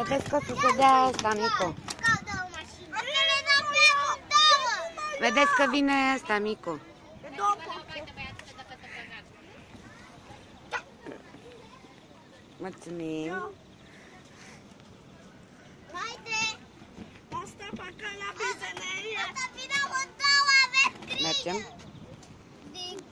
Vedeți că o să se dea asta, Micu. Vedeți că vine asta, Micu. Mulțumim. Asta fac la bizenerie. Mergem.